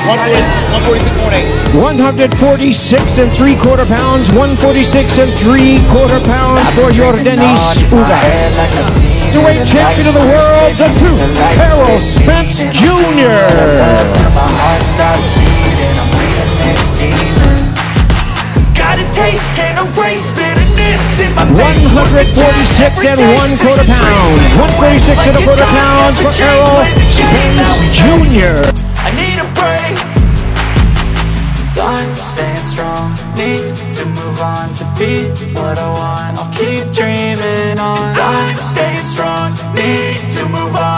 146 and 3/4 pounds, 146 and 3/4 pounds for Yordenis Ugas. The weight champion of the world, the truth, Errol Spence Jr. 146 and 1/4 pounds, 146 and 1/4 pounds for Errol Spence Jr. I need a break. I'm staying strong, need to move on to be what I want. I'll keep dreaming on. I'm staying strong, need to move on.